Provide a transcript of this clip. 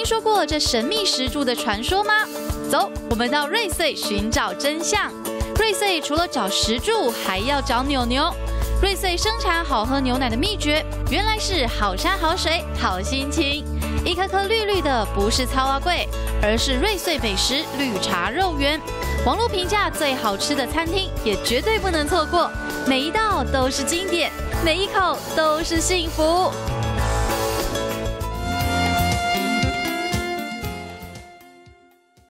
说过这神秘石柱的传说吗？走，我们到瑞穗寻找真相。瑞穗除了找石柱，还要找牛牛。瑞穗生产好喝牛奶的秘诀，原来是好山好水好心情。一颗颗绿绿的，不是草蛙粿，而是瑞穗美食绿茶肉圆。网络评价最好吃的餐厅，也绝对不能错过。每一道都是经典，每一口都是幸福。